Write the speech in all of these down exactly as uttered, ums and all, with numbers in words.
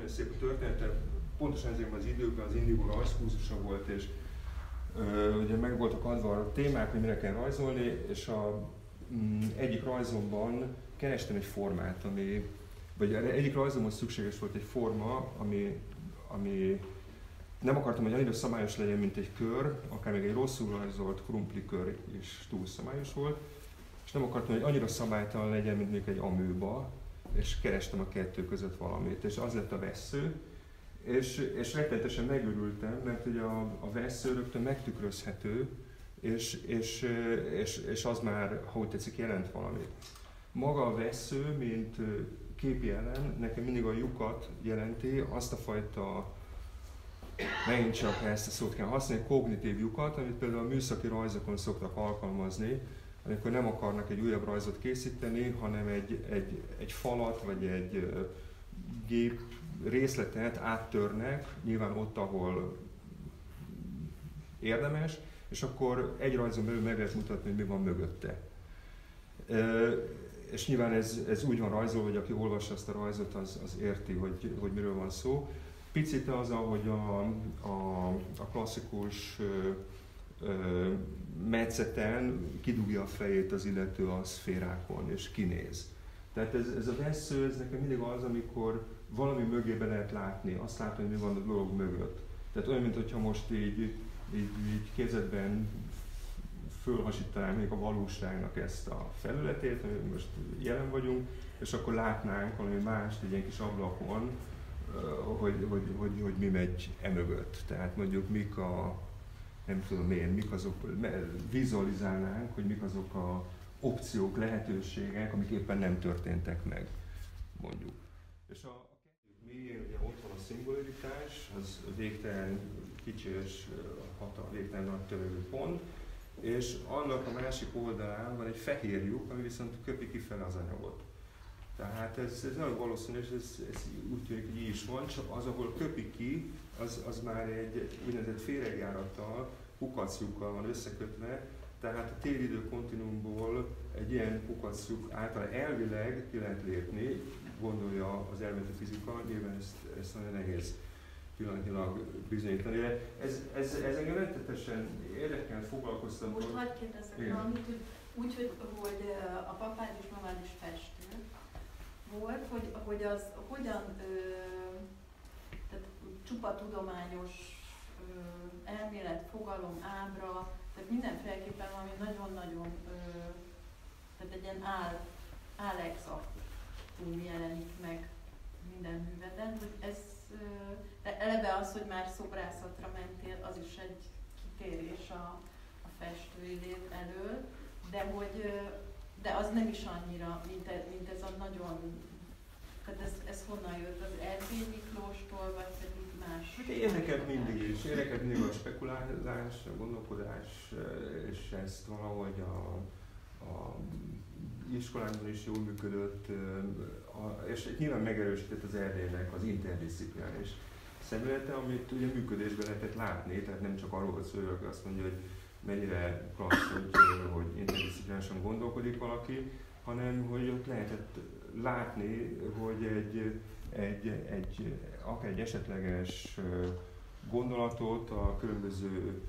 nagyon szép a története. Pontosan ezekben az időkben az Indigo rajzkurzusa volt, és ö, ugye meg voltak adva a témák, hogy mire kell rajzolni, és a mm, egyik rajzomban kerestem egy formát, ami, vagy egyik rajzomhoz szükséges volt egy forma, ami, ami nem akartam, hogy annyira szabályos legyen, mint egy kör, akár még egy rosszul rajzolt krumplikör is túl szabályos volt, és nem akartam, hogy annyira szabálytalan legyen, mint még egy amőba, és kerestem a kettő között valamit, és az lett a vessző, és, és rettenetesen megörültem, mert ugye a, a vessző rögtön megtükrözhető, és, és, és, és az már, ha úgy tetszik, jelent valamit. Maga a vessző, mint képjelen, nekem mindig a lyukat jelenti, azt a fajta, megint csak ezt a szót kell használni, kognitív lyukat, amit például a műszaki rajzokon szoktak alkalmazni, amikor nem akarnak egy újabb rajzot készíteni, hanem egy, egy, egy falat vagy egy gép részletet áttörnek, nyilván ott, ahol érdemes, és akkor egy rajzon belül meg lehet mutatni, hogy mi van mögötte. E, és nyilván ez, ez úgy van rajzolva, hogy aki olvassa azt a rajzot, az, az érti, hogy, hogy miről van szó. Picit az, ahogy a, a, a klasszikus ö, ö, metszeten kidugja a fejét az illető a szférákon, és kinéz. Tehát ez, ez a vessző, ez nekem mindig az, amikor valami mögébe lehet látni, azt látom, hogy mi van a dolog mögött. Tehát olyan, mintha most így, így, így kézedben fölhasítanám még a valóságnak ezt a felületét, amit most jelen vagyunk, és akkor látnánk valami mást egy ilyen kis ablakon, hogy, hogy, hogy, hogy mi megy emögött. Tehát mondjuk mik a, nem tudom én, mik azok, vizualizálnánk, hogy mik azok a opciók, lehetőségek, amik éppen nem történtek meg, mondjuk. És a, a mi, ugye ott van a szingularitás, az végtelen kicsi és hatalmas, végtelen nagy törő pont, és annak a másik oldalán van egy fehér lyuk, ami viszont köpi kifele az anyagot. Tehát ez, ez nagyon valószínű, és ez, ez úgy tűnik, hogy így is van, csak az, ahol köpi ki, az, az már egy úgynevezett féregjárattal, kukaclyukkal van összekötve, tehát a télidő kontinuumból egy ilyen kukaclyuk által elvileg ki lehet lépni, gondolja az elméleti fizika, nyilván ezt, ezt nagyon nehéz pillanatnyilag bizonyítani. Ez, ez, ez engem rettetesen érdekel, foglalkoztam. Most hagyd kérdezzek valamit, hogy úgy, hogy, hogy a papád és mamád is festő volt, hogy, hogy az hogyan, ö, tehát csupa tudományos ö, elmélet, fogalom, ábra, tehát mindenféleképpen valami nagyon-nagyon, tehát egy ilyen áll, állexaktum jelenik meg minden műveden, hogy ez, de eleve az, hogy már szobrászatra mentél, az is egy kitérés a, a festőidő elől, de hogy de az nem is annyira, mint, mint ez a nagyon, tehát ez, ez honnan jött, az Erdély Miklóstól, vagy pedig más? Érdekelt mindig is, érdekelt mindig a spekulálás, a gondolkodás, és ezt valahogy a, a iskolánkban is jól működött, és nyilván megerősített az Erdélynek az interdisziplináris szemlélete, amit ugye működésben lehetett látni, tehát nem csak arról szól, hogy azt mondja, hogy mennyire klassz, hogy, hogy interdisziplinárisan gondolkodik valaki, hanem hogy ott lehetett látni, hogy egy, egy, egy, akár egy esetleges gondolatot a különböző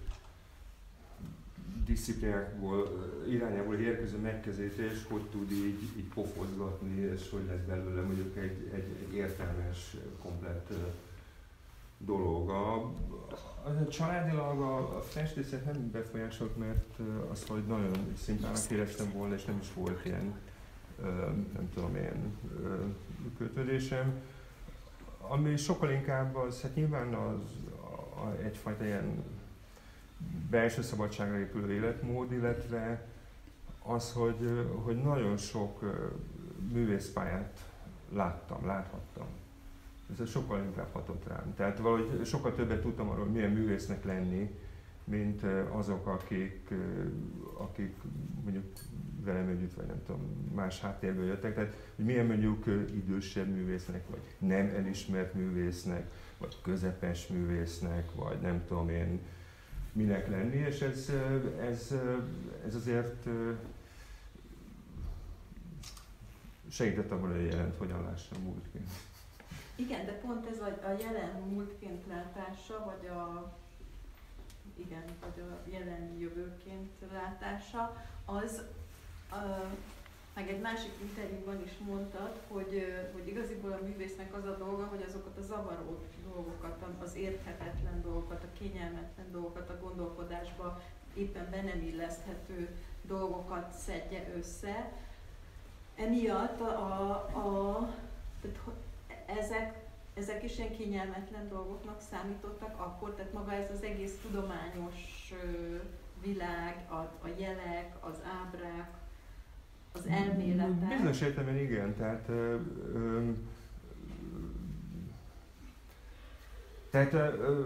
diszciplinákból, irányából érkező megközelítés, hogy tud így, így pofozgatni, és hogy lesz belőle mondjuk egy, egy, egy értelmes, komplett dolog. A, a családilag a, a festészet nem befolyásolt, mert azt valahogy nagyon szimpának éreztem volna, és nem is volt ilyen, nem tudom én, kötődésem. Ami sokkal inkább az, hát nyilván az a, a, egyfajta ilyen belső szabadságra épülő életmód, illetve az, hogy, hogy nagyon sok művészpályát láttam, láthattam. Ez sokkal inkább hatott rám. Tehát valahogy sokkal többet tudtam arról, hogy milyen művésznek lenni, mint azok, akik, akik mondjuk velem együtt, vagy nem tudom, más háttérből jöttek. Tehát, hogy milyen mondjuk idősebb művésznek, vagy nem elismert művésznek, vagy közepes művésznek, vagy nem tudom én minek lenni, és ez, ez, ez azért segített abban, hogy jelent, hogyan lássam múltként. Igen, de pont ez a, a jelen múltként látása, vagy a, igen, vagy a jelen jövőként látása, az, a, meg egy másik interjúban is mondtad, hogy, hogy igaziból a művésznek az a dolga, hogy azokat a zavaró dolgokat, az érthetetlen dolgokat, a kényelmetlen dolgokat, a gondolkodásba éppen be nem illeszthető dolgokat szedje össze. Emiatt a, a, a, tehát ezek, ezek is ilyen kényelmetlen dolgoknak számítottak akkor, tehát maga ez az egész tudományos világ, a, a jelek, az ábrák, az elméletek. Bizonyos értelemben igen, tehát ö, ö, tehát ö,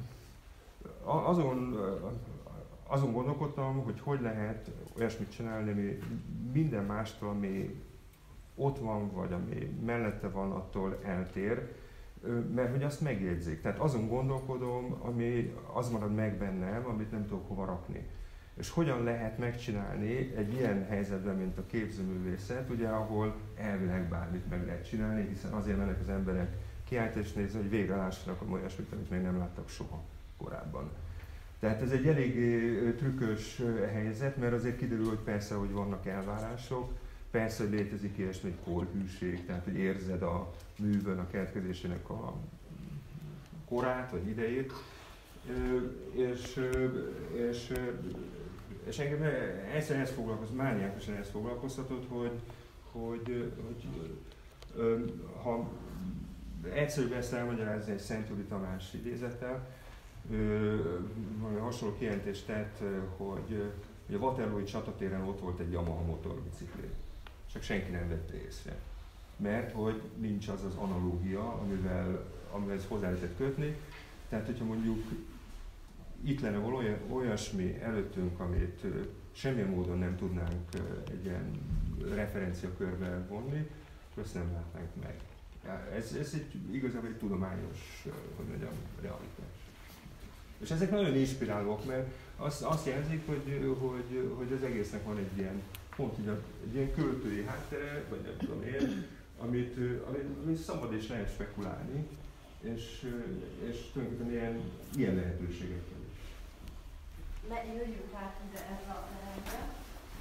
azon, azon gondolkodtam, hogy hogy lehet olyasmit csinálni, ami minden mástól, ami ott van, vagy ami mellette van, attól eltér, mert hogy azt megjegyzik. Tehát azon gondolkodom, ami az marad meg bennem, amit nem tudok hova rakni. És hogyan lehet megcsinálni egy ilyen helyzetben, mint a képzőművészet, ugye, ahol elvileg bármit meg lehet csinálni, hiszen azért mennek az emberek kiállítást nézni, hogy végre lássanak olyasmit, amit még nem láttak soha korábban. Tehát ez egy elég trükkös helyzet, mert azért kiderül, hogy persze, hogy vannak elvárások, persze, hogy létezik ilyesmi korhűség, tehát hogy érzed a művön a keletkezésének a korát vagy idejét, és, és, és engem egyszerűen ezt foglalkozott, mániákusan ezt foglalkoztatott, hogy, hogy, hogy ha egyszerűbb ezt elmagyarázni egy Szent-Gyuri Tamás idézettel, valami hasonló kijelentést tett, hogy, hogy a Waterloo-i csatatéren ott volt egy Yamaha motorbicikli, csak senki nem vette észre. Mert hogy nincs az az analógia, amivel, amivel ezt hozzá lehetett kötni. Tehát, hogyha mondjuk itt lenne valami olyasmi előttünk, amit semmilyen módon nem tudnánk egy ilyen referenciakörbe vonni, akkor ezt nem látnánk meg. Ez, ez egy, igazából egy tudományos, hogy mondjam, realitás. És ezek nagyon inspirálók, mert azt, azt jelzik, hogy, hogy, hogy az egésznek van egy ilyen, pont így, egy ilyen költői háttere, vagy nem tudom én, amit, amit, amit szabad és lehet spekulálni, és, és tulajdonképpen ilyen, ilyen lehetőségekkel is. Jöjjünk át ide erre a terembe.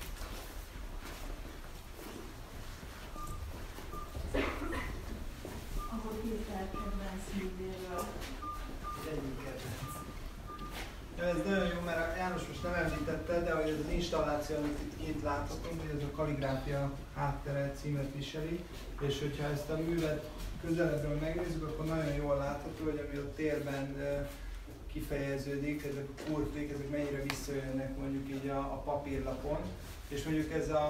Ahol Péter kedvenc művéről. Egyik kedvenc. Ez nagyon jó, mert János most nem említette, de hogy ez az installáció, amit itt kint láthatunk, hogy ez a Kalligráfia háttere címet viseli, és hogyha ezt a művet közelebbről megnézzük, akkor nagyon jól látható, hogy ami a térben kifejeződik, ezek a kurvik, ezek mennyire visszajönnek mondjuk így a, a papírlapon, és mondjuk ez a,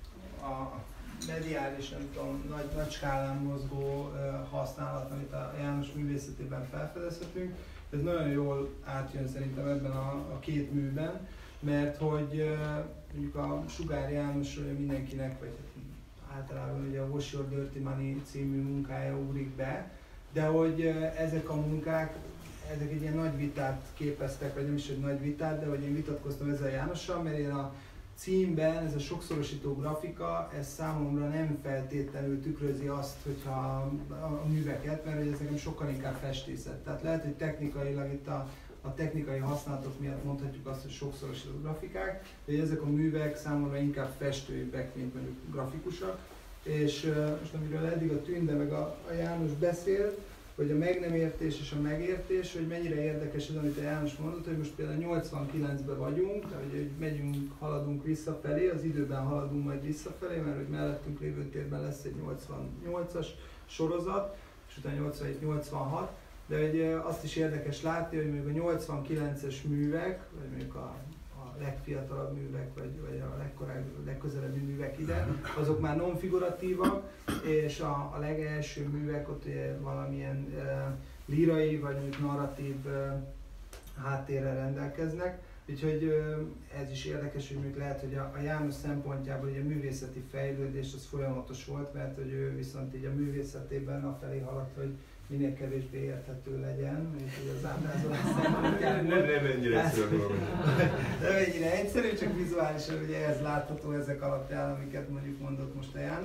a mediális, nem tudom, nagy, nagy skálán mozgó használat, amit a János művészetében felfedezhetünk, ez nagyon jól átjön szerintem ebben a, a két műben, mert hogy mondjuk a Sugár János mindenkinek, vagy általában ugye a Wash Your Dirty Money című munkája ugrik be, de hogy ezek a munkák, ezek egy ilyen nagy vitát képeztek, vagy nem is egy nagy vitát, de hogy én vitatkoztam ezzel Jánossal, mert én a címben ez a sokszorosító grafika, ez számomra nem feltétlenül tükrözi azt, hogyha a műveket, mert ez nekem sokkal inkább festészet. Tehát lehet, hogy technikailag itt a, a technikai használatok miatt mondhatjuk azt, hogy sokszorosító grafikák, de ezek a művek számomra inkább festőibbek, mint mondjuk grafikusak. És most amiről eddig a Tünde meg a, a János beszélt, hogy a meg nem értés és a megértés, hogy mennyire érdekes az, amit a János mondott, hogy most például nyolcvankilencben vagyunk, tehát hogy megyünk, haladunk visszafelé, az időben haladunk majd visszafelé, mert hogy mellettünk lévő térben lesz egy nyolcvannyolcas sorozat, és utána nyolcvanhét nyolcvanhat, de hogy azt is érdekes látni, hogy mondjuk a nyolcvankilences művek, vagy mondjuk a a legfiatalabb művek, vagy, vagy a legkorábbi, legközelebbi művek ide, azok már non-figuratívak, és a, a legelső művek ott ugye valamilyen e, lírai, vagy mondjuk narratív e, háttérrel rendelkeznek. Úgyhogy e, ez is érdekes, hogy mondjuk lehet, hogy a, a János szempontjából ugye a művészeti fejlődés az folyamatos volt, mert hogy ő viszont így a művészetében afelé haladt, hogy minél kevésbé érthető legyen, és hogy az ábrázolás szempontjából. Nem, nem ennyire egyszerű. Nem ennyire egyszerű, csak vizuálisan ugye ez látható ezek alapján, amiket mondjuk mondott most a János.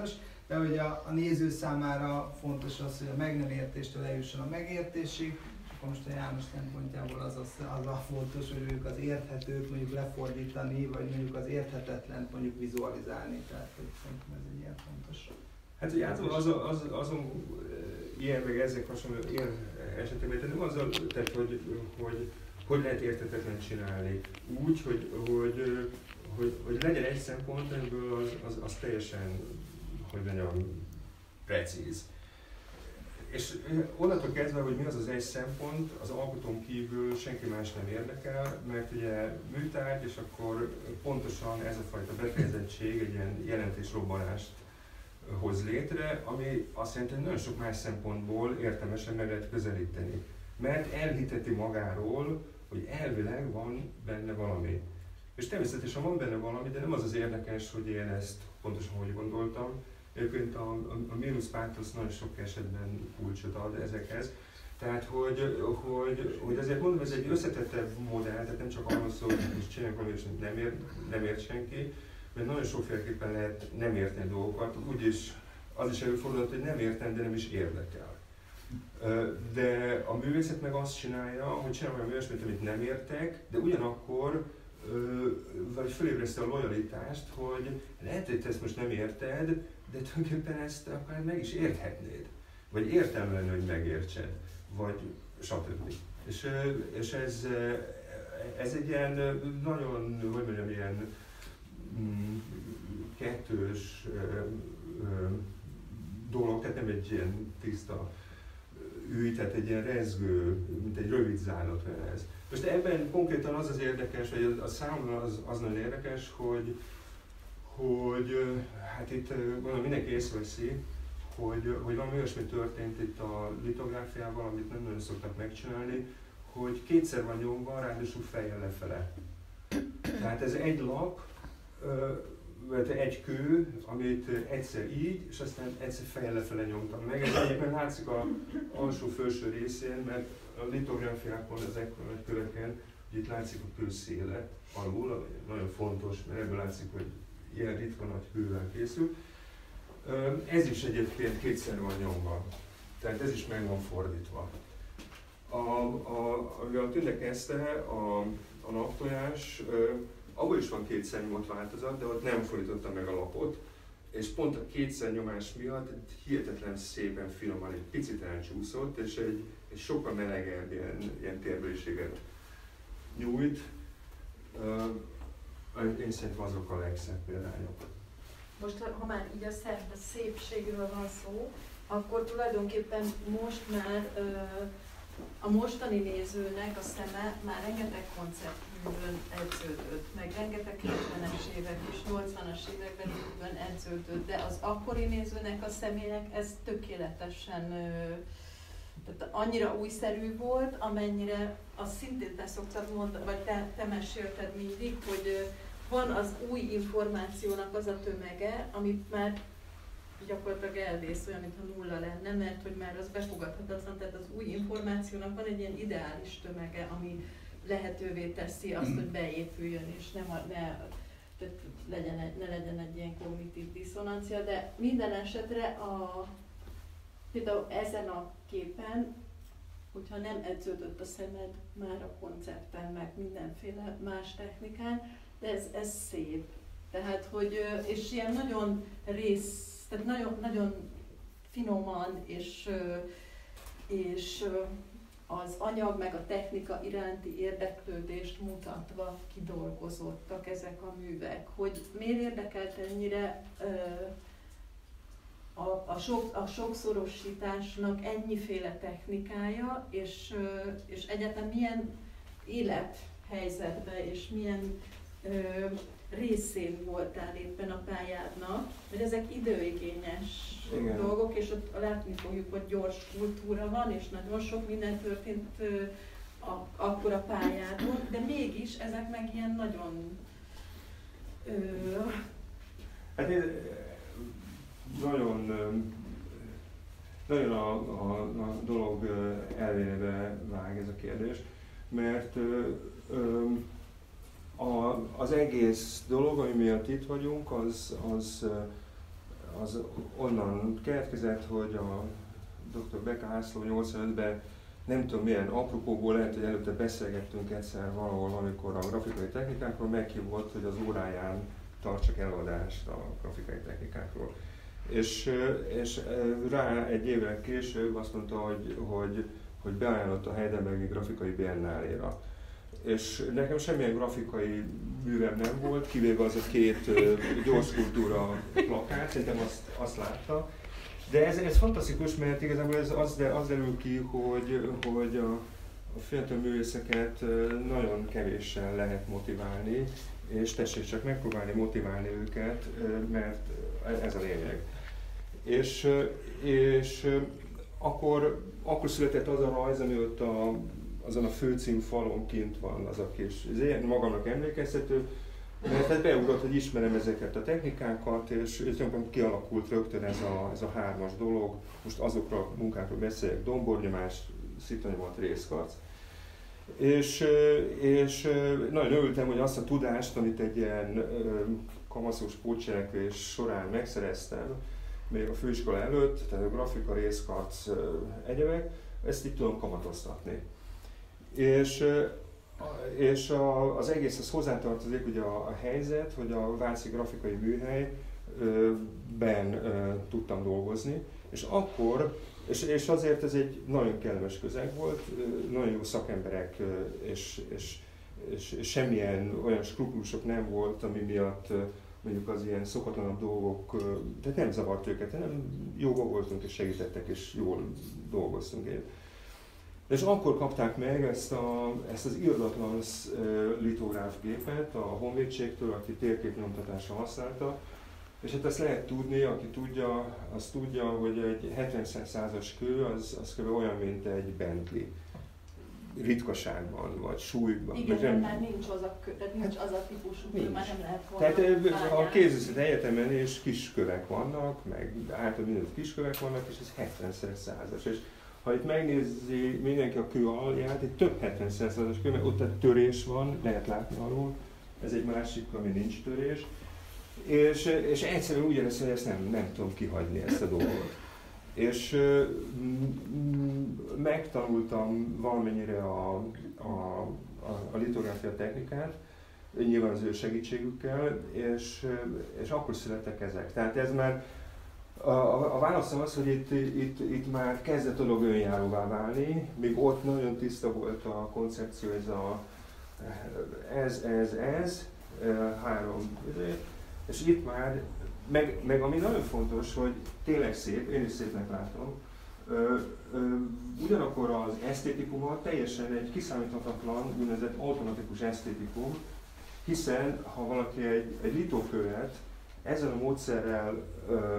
de hogy a, a néző számára fontos az, hogy a meg nem értéstől eljusson a megértésig, és akkor most a János szempontjából az, az, az a fontos, hogy mondjuk az érthetőt mondjuk lefordítani, vagy mondjuk az érthetetlent mondjuk vizualizálni, tehát hogy szerintem ez egy ilyen fontos. Hát ugye általában azon, az, azon ilyen meg ezek hasonló ilyen esetekben, tehát nem azzal, tehát hogy, hogy hogy lehet érthetetlen csinálni. Úgy, hogy, hogy, hogy, hogy legyen egy szempont, ebből az, az, az teljesen, hogy mondjam, precíz. És onnantól kezdve, hogy mi az az egy szempont, az alkotón kívül senki más nem érdekel, mert ugye műtárgy, és akkor pontosan ez a fajta befejezettség egy ilyen jelentésrobbanást hoz létre, ami azt jelenti, hogy nagyon sok más szempontból értelmesen meg lehet közelíteni. Mert elhiteti magáról, hogy elvileg van benne valami. És természetesen van benne valami, de nem az az érdekes, hogy én ezt pontosan hogy gondoltam. Egyébként a, a, a Minus Pátosz nagyon sok esetben kulcsot ad ezekhez. Tehát, hogy, hogy, hogy azért mondom, ez egy összetettebb modell, tehát nem csak arról szól, hogy is csinálják valami, és nem ért, nem ért senki, mert nagyon sokféleképpen lehet nem érteni a dolgokat. Úgyis az is előfordulhat, hogy nem értem, de nem is érdekel. De a művészet meg azt csinálja, hogy csinál olyan olyasmit, amit nem értek, de ugyanakkor vagy felébreszti a lojalitást, hogy lehet, hogy te ezt most nem érted, de tulajdonképpen ezt akár meg is érthetnéd. Vagy értelme lenne, hogy megértsed. Vagy stb. És, és ez, ez egy ilyen nagyon, hogy mondjam, ilyen mm, kettős dolog, tehát nem egy ilyen tiszta ügy, tehát egy ilyen rezgő, mint egy rövid zárat ez. Most ebben konkrétan az az érdekes, vagy a, a számomra az, az nagyon érdekes, hogy, hogy hát itt gondolom mindenki észreveszi, hogy, hogy valami olyasmi történt itt a litográfiával, amit nem nagyon szoktak megcsinálni, hogy kétszer van nyomva, ráadásul fejjel lefele. Tehát ez egy lap, vagy egy kő, amit egyszer így, és aztán egyszer fejjel lefele nyomtam meg. Ez egyébként látszik az alsó-felső részén, mert a litográfiákon, az ekkora nagy köveken, hogy itt látszik a kő széle alul, nagyon fontos, mert ebből látszik, hogy ilyen ritka nagy kővel készül. Ez is egyébként kétszer van nyomva, tehát ez is meg van fordítva. A, a, a Tünde kezdte, a, a naptojás, abból is van kétszer nyomott változat, de ott nem fordította meg a lapot, és pont a kétszer nyomás miatt hihetetlen szépen finoman egy picit elcsúszott, és egy, egy sokkal melegebb ilyen, ilyen térbeliséget nyújt. Uh, én szerintem azok a legszebb példányok. Most, ha már így a szépségről van szó, akkor tulajdonképpen most már uh, a mostani nézőnek a szeme már rengeteg konceptművön edződött, meg rengeteg hetvenes évek és nyolcvanas években művön edződött, de az akkori nézőnek a személynek ez tökéletesen, tehát annyira újszerű volt, amennyire azt szintén te szoktad mondani, vagy te, te mesélted mindig, hogy van az új információnak az a tömege, amit már gyakorlatilag elvész, olyan, mintha nulla lenne, mert hogy már az befogadhatatlan, tehát az új információnak van egy ilyen ideális tömege, ami lehetővé teszi azt, hogy beépüljön, és nem, ne, tehát legyen egy, ne legyen egy ilyen kognitív diszonancia, de minden esetre a, például ezen a képen, hogyha nem edződött a szemed már a koncepten, meg mindenféle más technikán, de ez, ez szép. Tehát, hogy, és ilyen nagyon rész, tehát nagyon, nagyon finoman, és, és az anyag meg a technika iránti érdeklődést mutatva kidolgozottak ezek a művek. Hogy miért érdekelt ennyire a, a, sok, a sokszorosításnak ennyiféle technikája, és, és egyáltalán milyen élethelyzetben és milyen részén voltál éppen a pályádnak, hogy ezek időigényes Igen. dolgok, és ott látni fogjuk, hogy gyors kultúra van, és nagyon sok minden történt a, akkor a pályádon, de mégis ezek meg ilyen nagyon... Ö... Hát én, nagyon, nagyon a, a, a dolog elvébe vág ez a kérdés, mert ö, ö, A, az egész dolog, ami miatt itt vagyunk, az, az, az onnan keletkezett, hogy a doktor Beka László nyolcvanötben nem tudom milyen apropóból, lehet, hogy előtte beszélgettünk egyszer valahol, amikor a grafikai technikákról meghívott, hogy az óráján tartsak előadást a grafikai technikákról. És, és rá egy évvel később azt mondta, hogy, hogy, hogy beajánlott a Heidelbergi Grafikai Biennáléra. És nekem semmilyen grafikai művem nem volt, kivéve az a két gyorskultúra plakát, szerintem azt, azt látta. De ez, ez fantasztikus, mert igazából ez az, de az derül ki, hogy, hogy a, a fiatal művészeket nagyon kevéssel lehet motiválni, és tessék csak megpróbálni motiválni őket, mert ez a lényeg. És, és akkor, akkor született az a rajz, ami ott a, azon a főcím falon kint van, az a kis, ez ilyen magamnak emlékeztető, mert hát beugrott, hogy ismerem ezeket a technikákat, és, és kialakult rögtön ez a, ez a hármas dolog. Most azokra a munkákról beszéljek, dombornyomás, szitanyomat, részkarc. És, és nagyon örültem, hogy azt a tudást, amit egy ilyen kamaszos pótcselekvés során megszereztem, még a főiskola előtt, tehát a grafika, részkarc, egyebek, ezt itt tudom kamatoztatni. És, és a, az egészhez hozzátartozik ugye a, a helyzet, hogy a Váci Grafikai Műhelyben tudtam dolgozni, és akkor, és, és azért ez egy nagyon kellemes közeg volt, nagyon jó szakemberek, és, és, és, és semmilyen olyan skrupulusok nem volt, ami miatt mondjuk az ilyen szokatlanabb dolgok, tehát nem zavart őket, hanem jóban voltunk és segítettek, és jól dolgoztunk. És akkor kapták meg ezt, a, ezt az irdatlan litográf gépet a honvédségtől, aki térképnyomtatásra használta. És hát ezt lehet tudni, aki tudja, az tudja, hogy egy hetven százas kő az, az kb. Olyan, mint egy Bentley. Ritkaságban, vagy súlyban. Igen, nem, már nincs az a, kö, tehát nincs az a típusú kő, már nem lehet volna. Tehát a kézművészeti egyetemen és kiskövek vannak, meg általában mindenütt kiskövek vannak, és ez hetven százas. És ha itt megnézi mindenki a kő alját, egy több hetven százas kő, mert ott egy törés van, lehet látni alul, ez egy másik, ami nincs törés. És, és egyszerűen úgy éreztem, hogy ezt nem, nem tudom kihagyni, ezt a dolgot. És mm, megtanultam valamennyire a, a, a, a litográfia technikát, nyilván az ő segítségükkel, és, és akkor születtek ezek. Tehát ez már, a, a válaszom az, hogy itt, itt, itt már kezdett a dolog önjáróvá válni, még ott nagyon tiszta volt a koncepció, ez a ez, ez, ez, három, és itt már, meg, meg ami nagyon fontos, hogy tényleg szép, én is szépnek látom, ö, ö, ugyanakkor az esztétikumot teljesen egy kiszámíthatatlan, úgynevezett automatikus esztétikum, hiszen ha valaki egy, egy litókövet ezzel a módszerrel ö,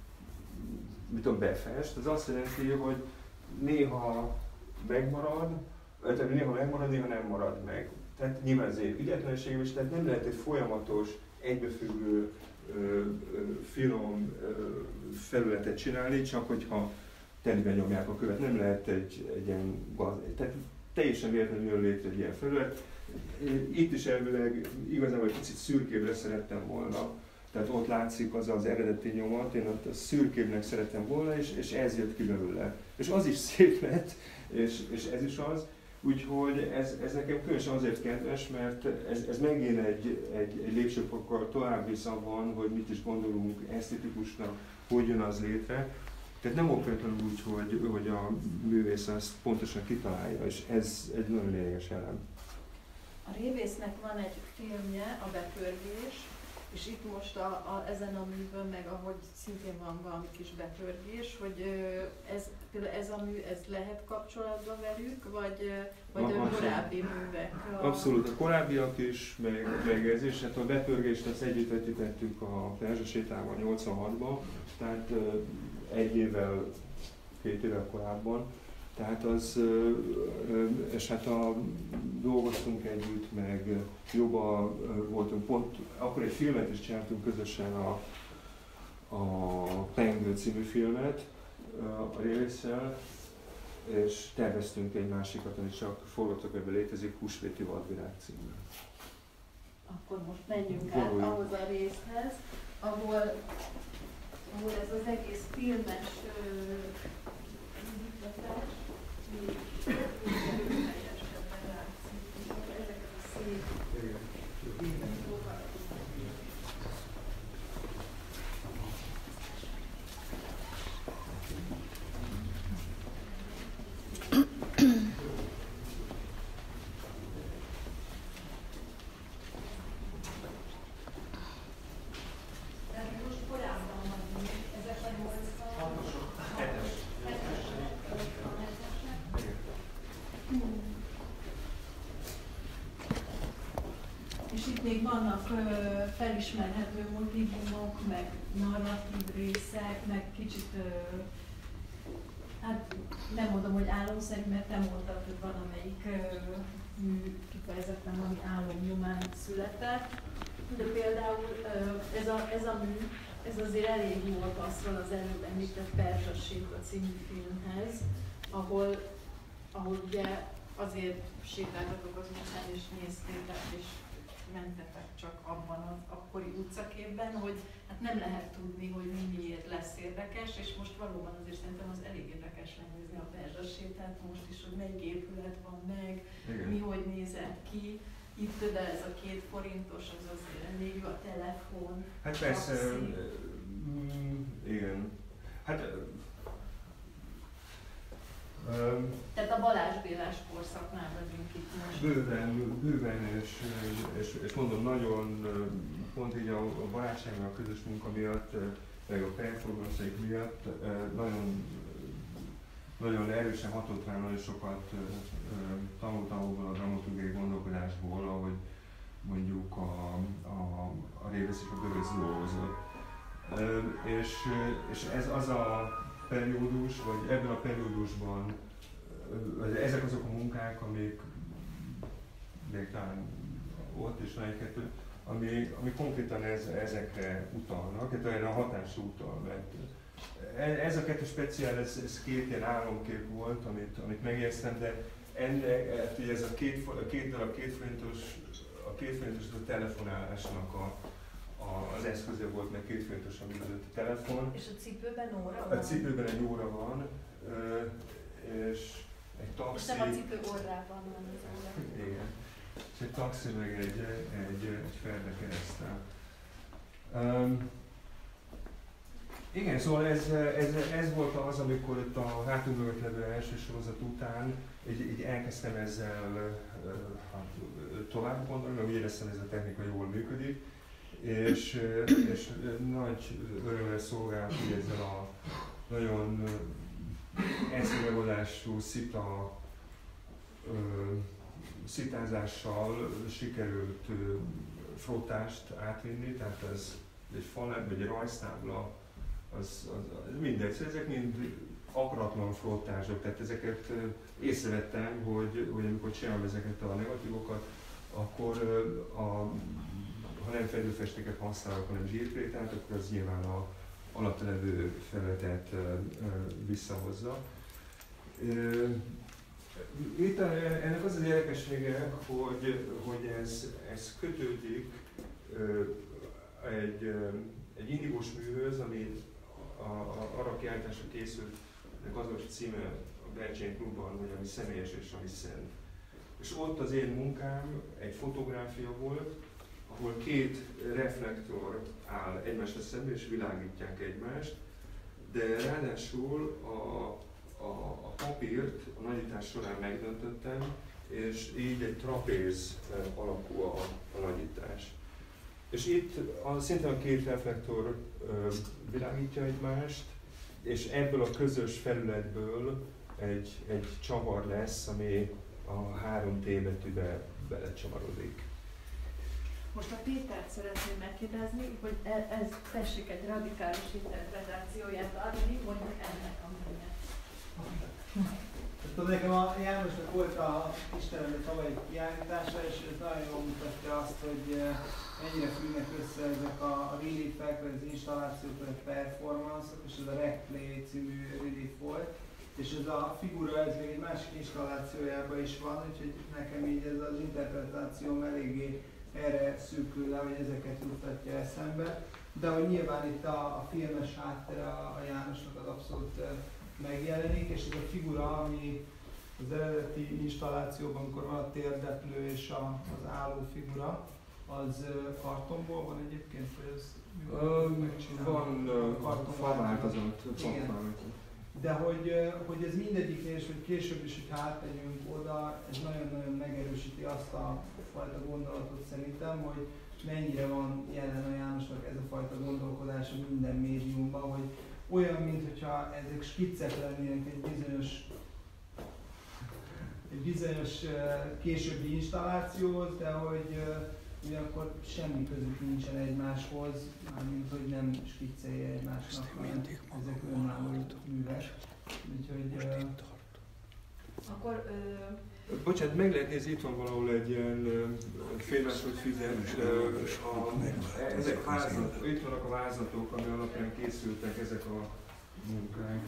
mit tudom, befest, az azt jelenti, hogy néha megmarad, tehát néha megmarad, néha nem marad meg. Tehát nyilván ez egy ügyetlenségem is, tehát nem lehet egy folyamatos, egybefüggő, ö, ö, finom ö, felületet csinálni, csak hogyha teliben nyomják a követ. Nem lehet egy, egy ilyen gaz... Tehát teljesen véletlenül jön létre egy ilyen felület. Itt is elvileg igazából egy picit szürkébre szerettem volna. Tehát ott látszik az az eredeti nyomat, én ott a szürkébbnek szerettem volna, és, és ez jött ki belőle. És az is szép lett, és, és ez is az. Úgyhogy ez, ez nekem különösen azért kedves, mert ez, ez megint egy, egy, egy lépcsőfokkal tovább visz abban, hogy mit is gondolunk esztetikusnak, hogy jön az létre. Tehát nem okvetlenül úgy, hogy, hogy a művész ezt pontosan kitalálja, és ez egy nagyon lényeges elem. A Révésznek van egy filmje, a Bepörgés, és itt most a, a, ezen a művön, meg ahogy szintén van valami kis bepörgés, hogy ez, például ez a mű, ez lehet kapcsolatban velük, vagy, vagy a korábbi művek? A... Abszolút, a korábbiak is, meg, meg ez is. Hát a bepörgést azt együtt vetítettük a Perzsa sétában nyolcvanhatban, tehát egy évvel, két évvel korábban. Tehát az, és hát a, dolgoztunk együtt, meg jobban voltunk, pont akkor egy filmet is csináltunk közösen, a, a Pengő című filmet a Révésszel, és terveztünk egy másikat, ami csak forgatókönyvben létezik, Húsvéti vadvirág című. Akkor most menjünk át ahhoz a részhez, ahol ahol ez az egész filmes indítatás, így erőteljesebben látszik, és ezeket a szép dolgokat. És itt még vannak ö, felismerhető motívumok, meg narratív részek, meg kicsit, ö, hát nem mondom, hogy álomszerű, mert te mondtad, hogy valamelyik ö, mű kifejezetten valami álom nyomán született. De például ö, ez, a, ez a mű, ez azért elég jól passzol az előbb említett Perzsa Séta című filmhez, ahol, ahol ugye azért sétáltatok az utcán és néztétek, és mentetek csak abban az akkori utcaképben, hogy hát nem lehet tudni, hogy mi miért lesz érdekes, és most valóban azért szerintem az elég érdekes megnézni a Perzsa Sétát most is, hogy melyik épület van meg, igen, mi hogy nézett ki. Itt de ez a két forintos, az azért elég jó, a telefon, hát persze, mm, igen. Hát Um, Tehát a Balázs Bélás korszaknál vagyunk itt most. Bőven, bőven, és, és, és mondom, nagyon pont így a, a barátságban, a közös munka miatt, meg a performance-eik miatt nagyon, nagyon erősen hatott rám, nagyon sokat tanultam abból a dramaturgiai gondolkodásból, ahogy mondjuk a, a, a Révész és a Bővész dolgozott. És, és ez az a periódus, vagy ebben a periódusban ezek azok a munkák, amik még talán ott is egy-kettő, ami, ami konkrétan ez, ezekre utalnak, tehát erre a hatásra utal, mert ez a kettő speciál, ez, ez két ilyen álomkép volt, amit, amit megjegyeztem, de ennek, ez a két, a két darab két forintos, a két forintos a telefonálásnak a A, az eszköze volt, meg két forintos, ami között a telefon. És a cipőben óra van? A cipőben egy óra van, és egy taxi. És nem a cipő orrában van az óra. Igen. És egy taxi, meg egy, egy, egy Ferde keresztel. Um, igen, szóval ez, ez, ez volt az, amikor itt a hátunk mögött levő első sorozat után így, így elkezdtem ezzel hát, tovább gondolni, mert úgy éreztem, hogy ez a technika jól működik. És, és nagy örömmel szolgált, hogy ezzel a nagyon egyszerű megoldású szita, szitázással sikerült frottást átvinni, tehát ez egy fal, vagy egy rajztábla, az, az, mindegy, ezek mind akaratlan frottások, tehát ezeket észrevettem, hogy, hogy amikor csinálom ezeket a negatívokat, akkor a ha nem fedőfestéket használok, hanem zsírkrétát, akkor az nyilván a alatta levő felületet visszahozza. Itt ennek az az érdekessége, hogy, hogy ez, ez kötődik egy, egy indigós műhöz, ami a, a, arra kiállításra készült, ennek az volt a címe a Bercsén Klubban, hogy ami személyes és ami szent. És ott az én munkám egy fotográfia volt, ahol két reflektor áll egymásra szemben és világítják egymást, de ráadásul a, a, a papírt a nagyítás során megdöntöttem, és így egy trapéz alakú a, a nagyítás. És itt a, szintén a két reflektor ö, világítja egymást, és ebből a közös felületből egy, egy csavar lesz, ami a három T betűbe belecsavarodik. Most a Pétert szeretném megkérdezni, hogy ez tessék egy radikális interpretációját adni, mondjuk ennek a műnek. Tudom, nekem a Jánosnak volt a Istenemre tavalyi kiállítása, és ez nagyon jól mutatja azt, hogy mennyire fűnnek össze ezek a reliefek, vagy az installációk, vagy a performance-ok, és ez a Replay című relief volt. És ez a figura, ez még egy másik installációjában is van, úgyhogy nekem így ez az interpretáció eléggé erre szűkül le, hogy ezeket juttatja eszembe. de hogy nyilván itt a, a filmes háttere a, a Jánosnak az abszolút uh, megjelenik, és ez a figura, ami az eredeti installációban, amikor van a térdeplő és a, az álló figura, az uh, kartonból van egyébként, vagy ez Van falváltozat, de hogy, hogy ez mindegyiknél, és hogy később is, hogy átmegyünk oda, ez nagyon-nagyon megerősíti azt a fajta gondolatot szerintem, hogy mennyire van jelen a Jánosnak ez a fajta gondolkodása minden médiumban, hogy olyan, mintha ezek skiccek lennének egy bizonyos, egy bizonyos későbbi installációhoz, de hogy ugyanakkor semmi közük nincsen egymáshoz, mármint hogy nem skiccelje egymásnak, hanem ezek önálló művek. Úgyhogy... Uh... Akkor... Uh... Bocsánat, meg lehet nézni, itt van valahol egy ilyen félmásod fizet, ezek vázlatok, itt vannak a vázlatok, ami alapján készültek ezek a munkák.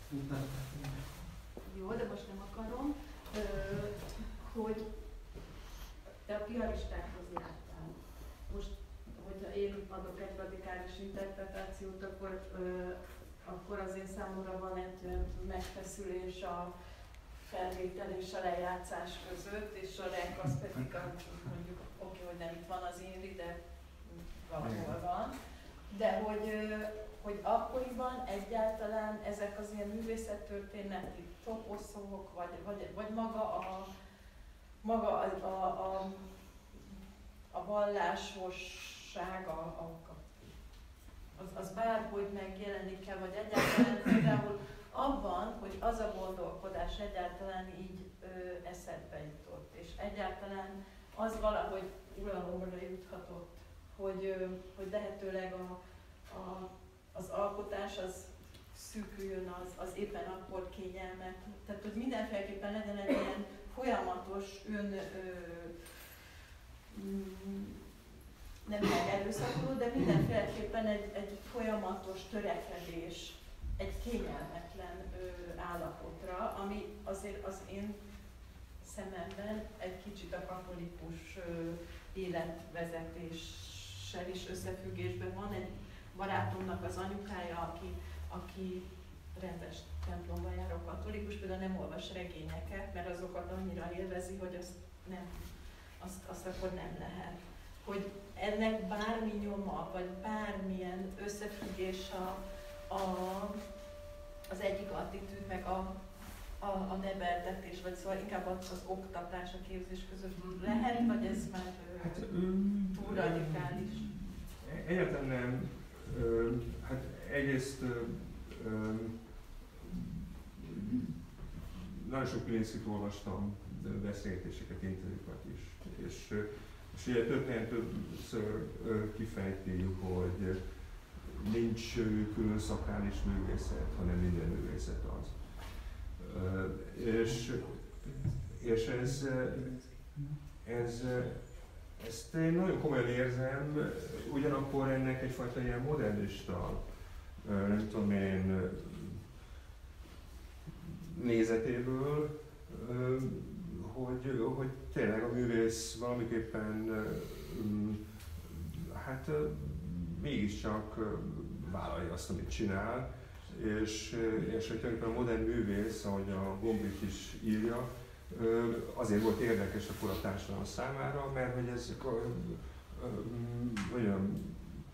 Jó, de most nem akarom, uh, hogy te a piaristákhoz jártál. Most, hogyha én adok egy radikális interpretációt, akkor, ö, akkor az én számomra van egy megfeszülés a felvétel és a lejátszás között, és a rek az pedig mondjuk, oké, hogy nem itt van az Inri, de valahol van. De hogy, ö, hogy akkoriban egyáltalán ezek az ilyen művészettörténeti toposzok, vagy, vagy, vagy maga a maga a, a, a, a vallásosság, a, a, az, az bárhogy megjelenik-e, vagy egyáltalán például abban, hogy az a gondolkodás egyáltalán így ö, eszedbe jutott, és egyáltalán az valahogy uralomra juthatott, hogy, ö, hogy lehetőleg a, a, az alkotás az szűküljön, az, az éppen akkor kényelmet. Tehát, hogy mindenféleképpen legyen egy ilyen folyamatos ön, ö, nem megerőszakoló, de mindenféleképpen egy, egy folyamatos törekedés, egy kényelmetlen ö, állapotra, ami azért az én szememben egy kicsit a katolikus ö, életvezetéssel is összefüggésben van. Egy barátomnak az anyukája, aki, aki rendes templomban járó katolikus, például nem olvas regényeket, mert azokat annyira élvezi, hogy azt, nem, azt, azt akkor nem lehet. Hogy ennek bármi nyoma, vagy bármilyen összefüggés a, a, az egyik attitűd, meg a, a, a neveltetés, vagy szóval inkább az, az oktatás, a képzés között lehet, vagy ez már hát, túl radikális? Egyáltalán nem. Hát egyrészt nagyon sok Pilinszkit olvastam, beszélgetéseket, interjúkat is. És, és ugye több helyen többször kifejti, hogy nincs külön szakális művészet, hanem minden művészet az. És, és ez, ez, ezt én nagyon komolyan érzem, ugyanakkor ennek egyfajta ilyen modernista, nem tudom én, nézetéből, hogy, hogy tényleg a művész valamiképpen hát mégiscsak vállalja azt, amit csinál, és, és hogy tulajdonképpen a modern művész, ahogy a Gombrich is írja, azért volt érdekes akkor a társadalom számára, mert hogy ezek olyan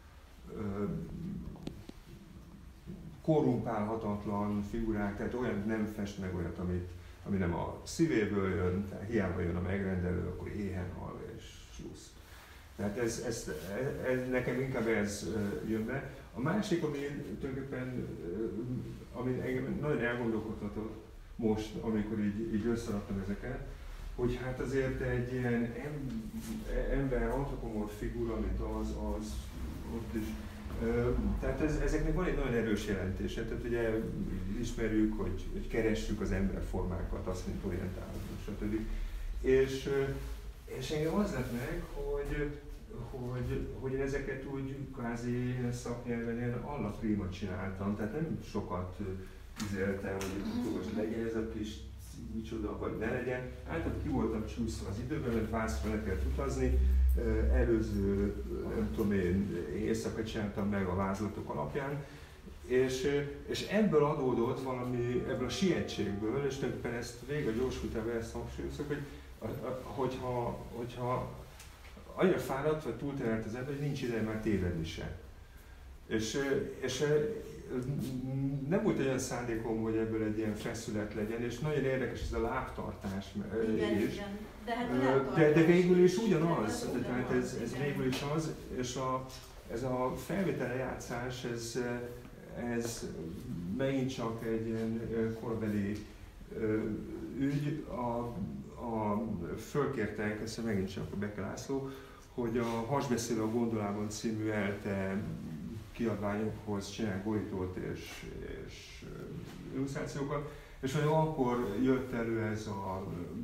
korrumpálhatatlan figurák, tehát olyan nem fest meg olyat, amit, ami nem a szívéből jön, tehát hiába jön a megrendelő, akkor éhen hal és slussz. Tehát ez, ez, ez, nekem inkább ez jön be. A másik, ami tulajdonképpen ami engem nagyon elgondolkodhatott most, amikor így, így összeraktam ezeket, hogy hát azért egy ilyen ember, antropomorf figura, mint az, az ott is. Tehát ez, ezeknek van egy nagyon erős jelentése, tehát ugye ismerjük, hogy, hogy keressük az emberformákat, azt mint orientálódunk, stb. És, és engem az lett meg, hogy, hogy, hogy én ezeket úgy kvázi szaknyelven ilyen alla prima csináltam, tehát nem sokat üzeltem, hogy most legyen ez a kis micsoda, vagy ne legyen. Általában ki voltam csúszva az időben, mert vászra le kellett utazni, előző, nem tudom én, éjszaka csináltam meg a vázlatok alapján, és, és ebből adódott valami, ebből a sietségből, és tulajdonképpen ezt végig a gyorskultában ezt hangsúlyozok, hogy hogyha, hogyha annyira fáradt vagy túlterhelt az ember, hogy nincs ideje már tévedni se. És, és nem volt olyan szándékom, hogy ebből egy ilyen feszület legyen, és nagyon érdekes ez a lábtartás igen, is. Igen. De, hát de, de végül is ugyanaz, de tehát ez, ez végül is az, és a, ez a felvételejátszás, ez, ez megint csak egy ilyen korabeli ügy. A, a, fölkértek, ezt megint csak a Beke László, hogy a Hasbeszélő a gondolában című ELTE kiadványokhoz csinálják borítót és, és illusztrációkat, és hogy akkor jött elő ez a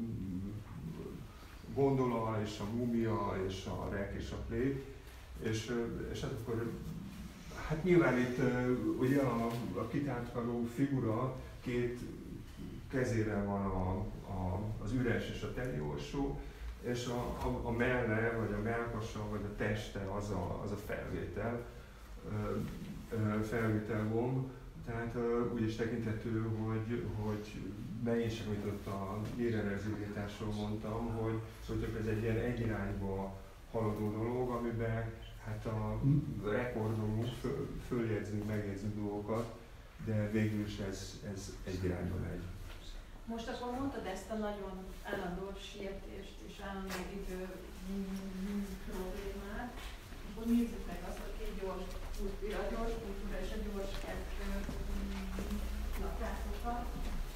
gondola és a mumia és a rek és a play, és, és hát akkor hát nyilván itt ugye a, a kitártkarú figura két kezével van a, a, az üres és a teli orsó, és a, a, a melle, vagy a mellkasa, vagy a teste az a, az a felvétel, felvételgomb. Tehát úgy is tekintető, hogy, hogy megint sem jutott a hírrendezőításról mondtam, hogy, hogy ez egy ilyen egy irányba haladó dolog, amiben hát a rekordolunk, föl, följegyzünk, megjegyzünk dolgokat, de végül is ez, ez egy irányba megy. Most akkor mondtad ezt a nagyon állandó sietést és állandó idő problémát, akkor nézzük meg azt, hogy két gyors kultúra, a gyors kultúra és a gyors kettő lakásokat.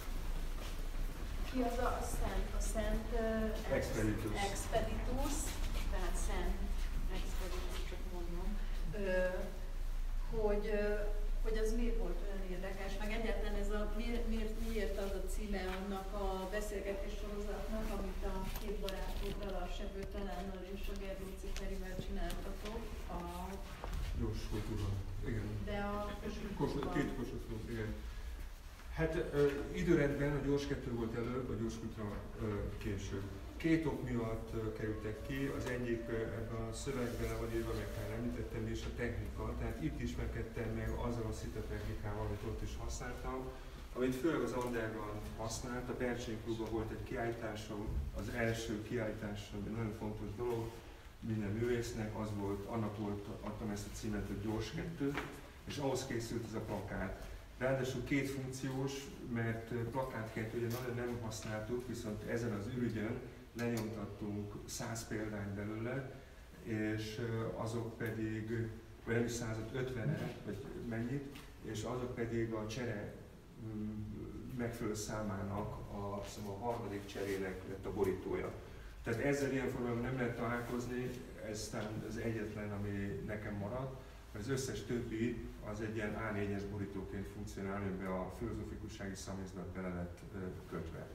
Ki az a, a Szent, a Szent uh, Expeditus. Expeditus, tehát Szent Expeditus, csak mondom, uh, hogy uh, hogy az miért volt olyan érdekes, meg egyáltalán ez a, miért, miért, miért az a címe annak a beszélgetés sorozatnak, amit a két barátoddal, a Sebő Talánnal és a Gerlóci Ferivel csináltatok. A... Gyors kultúra, igen. De a Kossuth, két Kossuth, igen. Hát ö, időrendben a gyors kettő volt előbb, a gyors kultúra később. Két ok miatt uh, kerültek ki, az egyik uh, ebben a szövegben, ahogy írva, meg már említettem is, a technika. Tehát itt ismerkedtem meg azzal a szita technikával, amit ott is használtam, amit főleg az Underground használt. A Bercsényi Klubban volt egy kiállításom, az első kiállításom, egy nagyon fontos dolog minden művésznek, az volt, annak volt, adtam ezt a címet, hogy gyors kettő, és ahhoz készült ez a plakát. Ráadásul két funkciós, mert plakátként ugye nagyon nem használtuk, viszont ezen az ürügyön lenyomtattunk száz példányt belőle, és azok pedig, vagy nem is százat, ötvenet, vagy mennyit, és azok pedig a csere megfelelő számának a, szóval a harmadik cserének lett a borítója. Tehát ezzel ilyen formában nem lehet találkozni, ez az egyetlen, ami nekem maradt. Az összes többi az egy ilyen á négyes borítóként funkcionál, amiben a filozófikussági szamizdat bele lett kötve.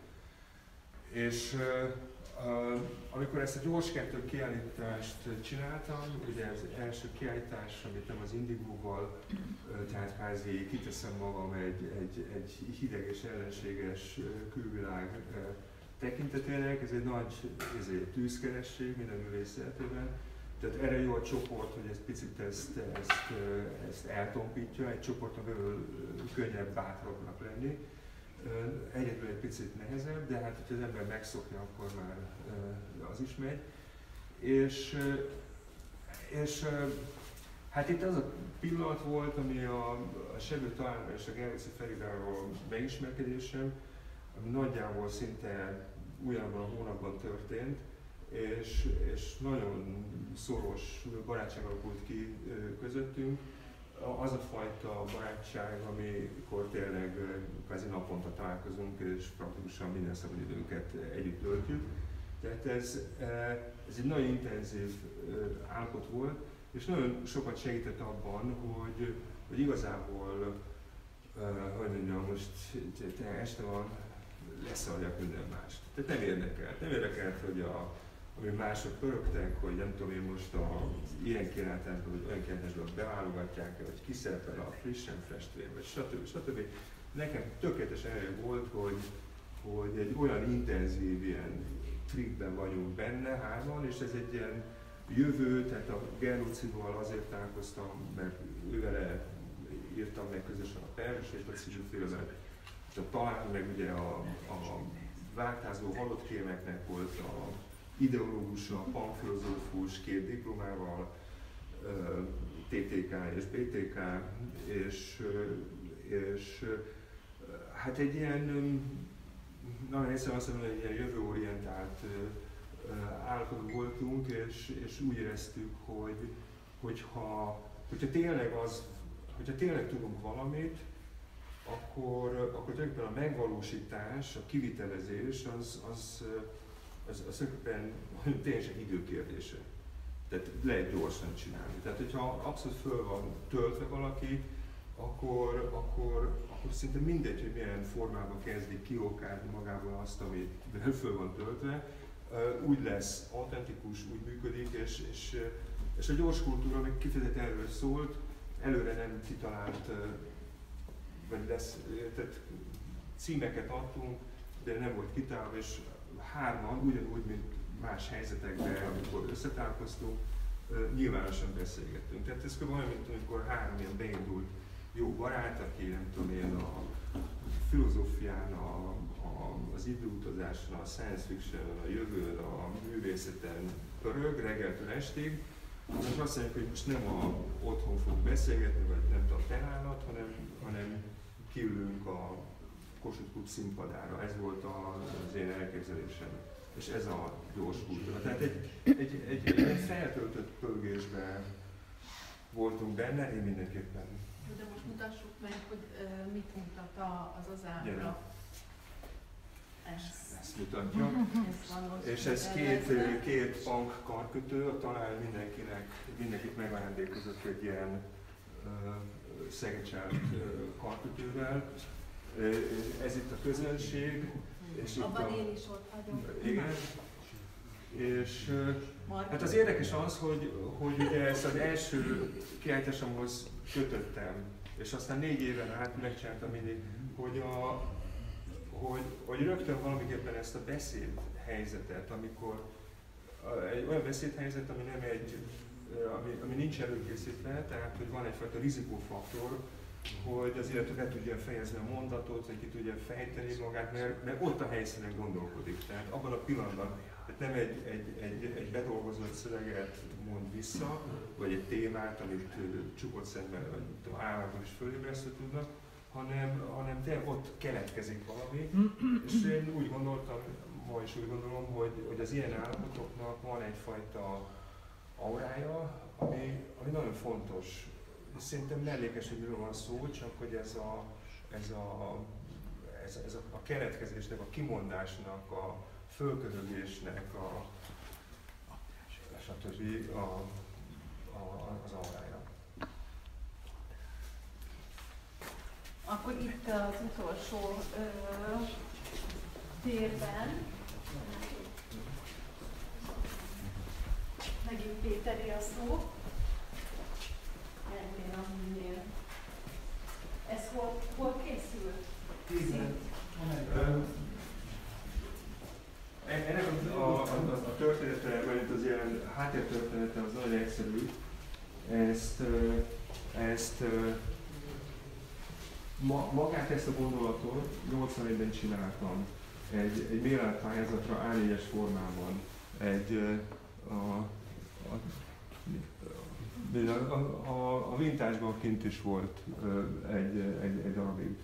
És uh, amikor ezt a gyors kettő kiállítást csináltam, ugye ez első kiállítás, amit nem az Indigóval, uh, tehát kvázi kiteszem magam egy, egy, egy hideg és ellenséges külvilág uh, tekintetének, ez egy nagy ez egy tűzkeresség minden művész életében. Tehát erre jó a csoport, hogy ez picit ezt, ezt, ezt eltompítja, egy csoporton belül könnyebb, bátrabbnak lenni. Egyedül egy picit nehezebb, de hát, hogyha az ember megszokja, akkor már az is megy. És, és hát itt az a pillanat volt, ami a, a Sebő Talánnal és a Gerlóci Ferivel megismerkedésem, ami nagyjából szinte ugyanabban a hónapban történt, és, és nagyon szoros barátság alakult ki közöttünk. Az a fajta barátság, amikor tényleg kvázi naponta találkozunk, és praktikusan minden szabadidőnket együtt töltjük. Tehát ez, ez egy nagyon intenzív állapot volt, és nagyon sokat segített abban, hogy, hogy igazából, hogy mondjam, most este van, leszaljak minden mást. Tehát nem érdekelt. Nem érdekelt, hogy a ami mások pörögtek, hogy nem tudom én most a ilyen kilátásban, vagy olyan kilátásban beválogatják, vagy kiszerepel a frissen festvény, vagy stb. stb. Nekem tökéletesen elég volt, hogy, hogy egy olyan intenzív ilyen tripben vagyunk benne hárman, és ez egy ilyen jövő, tehát a Gerlucival azért találkoztam, mert ővele írtam meg közösen a Permesét, a című filmet. Talán meg ugye a, a váltázó halott kémeknek volt a ideológusa, a panfilozófus, két diplomával, té té ká és bé té ká, és, és hát egy ilyen, nagyon egyszerűen azt mondom, hogy egy ilyen jövőorientált állapotban voltunk, és, és úgy éreztük, hogy hogyha, hogyha, tényleg az, hogyha tényleg tudunk valamit, akkor, akkor tulajdonképpen a megvalósítás, a kivitelezés az, az, az, az tulajdonképpen tényleg időkérdése. Tehát lehet gyorsan csinálni. Tehát, hogyha abszolút föl van töltve valaki, akkor, akkor, akkor szinte mindegy, hogy milyen formában kezdik kiokádni magából azt, amit föl van töltve, úgy lesz autentikus, úgy működik, és, és, és a gyors kultúra meg kifejezetten erről szólt, előre nem kitalált, vagy lesz, tehát címeket adtunk, de nem volt kitálva, és hárman, ugyanúgy, mint más helyzetekben, amikor összetálkoztunk, nyilvánosan beszélgettünk. Tehát ez olyan, mint amikor három ilyen beindult jó barát, aki nem tudom én a filozófián, a, a, az időutazáson, a science fiction, a jövőn, a művészeten pörög reggeltől estig, és azt mondjuk, hogy most nem a otthon fogunk beszélgetni, vagy nem tudom, telálat, hanem, hanem kiülünk a Kossuth Klub színpadára. Ez volt az én elképzelésem. És ez a gyors kultúra. Tehát egy, egy, egy, egy feltöltött pörgésben voltunk benne, én mindenképpen. De most mutassuk meg, hogy uh, mit mutat a, az az ábra. Ezt, ezt mutatja. Ez és ez két, két punk karkötő, talán mindenkinek, mindenkit megajándékozott egy ilyen uh, szegecselt uh, karkötővel. Uh, ez itt a közönség. És abban a, én is ott vagyok. Igen. És uh, hát az érdekes az, hogy, hogy ugye ezt az első kiállításomhoz kötöttem, és aztán négy éven át megcsináltam mindig, hogy, a, hogy, hogy rögtön valamiképpen ezt a beszédhelyzetet, amikor egy olyan beszédhelyzet, ami nem egy, ami, ami nincs előkészítve, tehát hogy van egyfajta rizikófaktor, hogy az illető be tudja fejezni a mondatot, vagy ki tudja fejteni magát, mert, mert ott a helyszínen gondolkodik. Tehát abban a pillanatban, tehát nem egy, egy, egy, egy bedolgozott szöveget mond vissza, vagy egy témát, amit csukott szemmel, vagy államban is fölébresztő tudnak, hanem, hanem tényleg ott keletkezik valami. És én úgy gondoltam, ma is úgy gondolom, hogy, hogy az ilyen állapotoknak van egyfajta aurája, ami, ami nagyon fontos. Szerintem mellékes, hogy miről van szó, csak hogy ez a, ez a, ez, ez a, a keletkezésnek, a kimondásnak, a fölköhögésnek, a, stb. A, a, az aurája. Akkor itt az utolsó ö, térben, megint Péteré a szó. Ennél a műnél. Ez hol, hol készült? Igen. Ennek a, a, a, a története, vagy az ilyen háttértörténete az nagyon egyszerű. Ezt, ezt ma, magát ezt a gondolatot nyolcvanegyben csináltam. Egy, egy mailált pályázatra á négyes formában. Egy a, a, A, a, a Vintage-ban kint is volt egy, egy, egy darabig.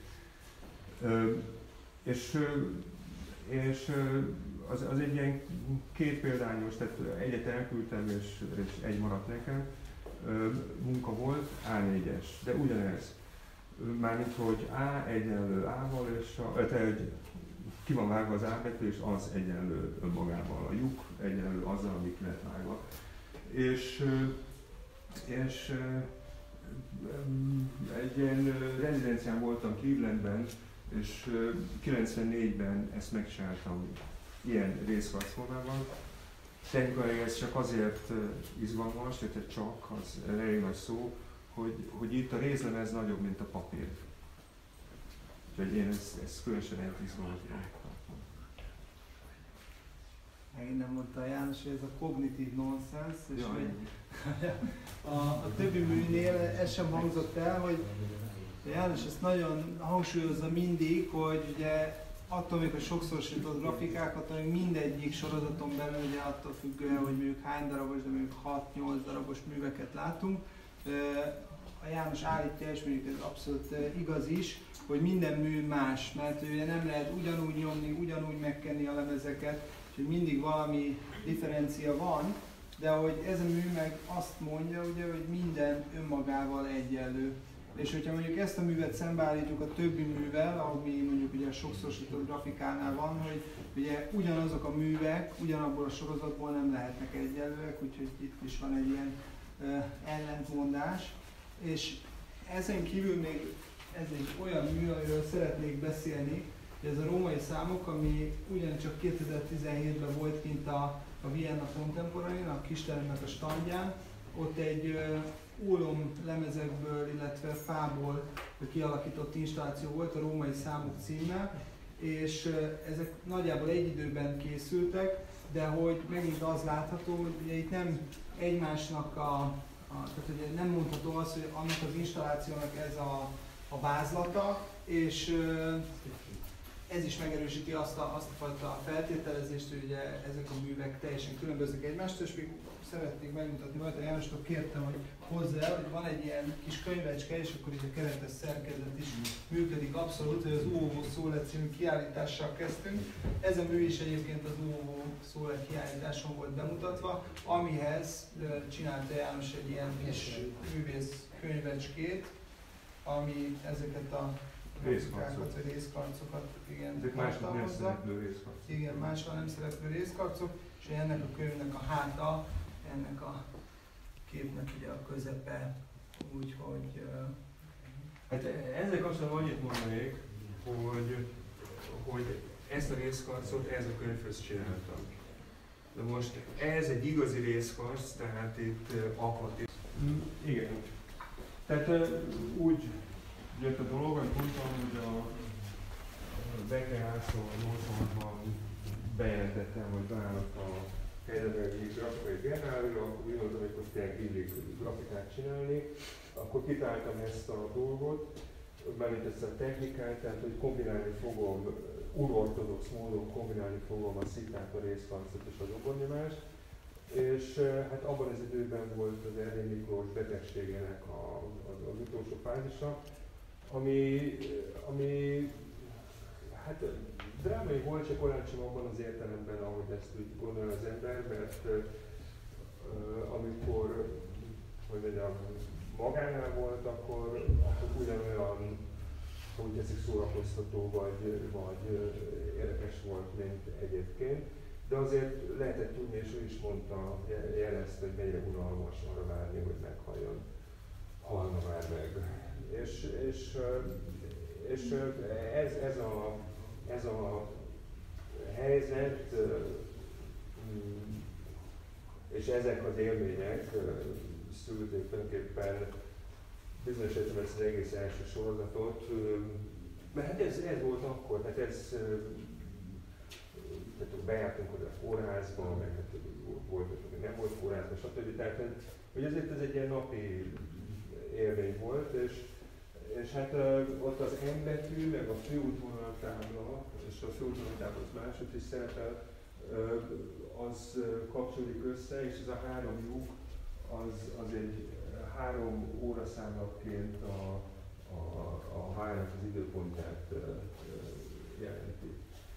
És, és az, az egy ilyen két példányos, tehát egyet elküldtem és, és egy maradt nekem. Munka volt, á négyes, de ugyanez. Mármint, hogy A egyenlő A-val, és a, tehát ki van vágva az A betű, és az egyenlő önmagával. A lyuk egyenlő azzal, amit lett vágva. És és egy ilyen rezidencián voltam Clevelandben, és kilencvennégyben ezt megcsináltam ilyen részharcformában. Technikailag ez csak azért izgalmas, tehát csak, az elég nagy szó, hogy, hogy itt a rézlemez nagyobb, mint a papír. Úgyhogy én ezt, ezt különösen egy izgalmasban tartom. megint nem mondta a János, hogy ez a kognitív nonsens, és Ja, hogy a, a többi műnél ez sem hangzott el, hogy János ezt nagyon hangsúlyozza mindig, hogy ugye attól még, hogy sokszorosított grafikákat, hogy mindegyik sorozaton belül, ugye attól függően, hogy mondjuk hány darabos, de mondjuk hat-nyolc darabos műveket látunk. A János állítja, és mondjuk ez abszolút igaz is, hogy minden mű más, mert ugye nem lehet ugyanúgy nyomni, ugyanúgy megkenni a lemezeket, és hogy mindig valami differencia van, de hogy ez a mű meg azt mondja, ugye, hogy minden önmagával egyenlő. És hogyha mondjuk ezt a művet szembeállítjuk a többi művel, ami mondjuk ugye a sokszorosított grafikánál van, hogy ugye ugyanazok a művek, ugyanabból a sorozatból nem lehetnek egyenlőek, úgyhogy itt is van egy ilyen uh, ellentmondás. És ezen kívül még ez egy olyan mű, amiről szeretnék beszélni, hogy ez a római számok, ami ugyancsak kétezer-tizenhétben volt kint a, a Vienna Contemporary, a Kisteremnek a standján. Ott egy uh, ólom lemezekből, illetve fából kialakított installáció volt, a Római Számok címmel, és uh, ezek nagyjából egy időben készültek, de hogy megint az látható, hogy ugye itt nem egymásnak a, a tehát ugye nem mondható az, hogy annak az installációnak ez a, a vázlata, és uh, ez is megerősíti azt a, azt a fajta feltételezést, hogy ugye ezek a művek teljesen különböznek egymástól, és még szeretnék megmutatni, majd a Jánostól kértem, hogy hozzá el, hogy van egy ilyen kis könyvecske, és akkor így a keretes szerkezet is működik abszolút, hogy az Uóvó Szóle című kiállítással kezdtünk. Ez a mű is egyébként az Uóvó Szóle kiállításon volt bemutatva, amihez csinálta János egy ilyen kis művész könyvecskét, ami ezeket a részkarcokat, vagy részkarcokat, igen, ezek máshol nem szereplő részkarcok. Igen, máshol nem szereplő részkarcok, és ennek a könyvnek a háta, ennek a képnek ugye a közepe, úgyhogy... Uh... Hát ezzel kapcsolatban annyit mondanék, hogy, hogy ezt a részkarcot ez a könyvhöz csináltam. De most ez egy igazi részkarc, tehát itt uh, akvat. Igen. Tehát uh, úgy jött a dolog, hogy mondtam, hogy a Becker László nyolcvanhatban bejelentettem, hogy beállok a Heidelbergi grafikai biennálira, akkor úgy gondoltam, hogy akkor tényleg illik grafikát csinálni. Akkor kitáltam ezt a dolgot, mármint ezt a technikát, tehát hogy kombinálni fogom, urortodox módon kombinálni fogom a szikát, a részkarcot és a dobornyomást. És hát abban az időben volt az Erdélyi Miklós betegségének a, az, az utolsó fázisa, ami, ami hát drámai volt, csak olyan sem abban az értelemben, ahogy ezt úgy gondolja az ember, mert uh, amikor, hogy mondjam, magánál volt, akkor, akkor ugyanolyan, hogy tetszik, szórakoztató vagy, vagy érdekes volt, mint egyébként. De azért lehetett tudni, és ő is mondta, jelezte, hogy mennyire unalmas arra várni, hogy meghalljon. Halna már meg. És, és, és ez, ez, a, ez a helyzet, és ezek az élmények szülték tulajdonképpen bizonyos értelemben ezt az egész első sorozatot, mert hát ez, ez volt akkor, tehát ez, tehát bejártunk oda a kórházba, meg hát volt, nem volt kórházba, stb. Tehát, hogy ezért ez egy ilyen napi élmény volt, és, és hát ott az M betű, meg a főútvonaltábla, és a főútvonaltábla az máshogy is szerepel, az kapcsolódik össze, és ez a három lyuk, az, az egy három óraszámlaként a, a, a várnak az időpontját jelenti.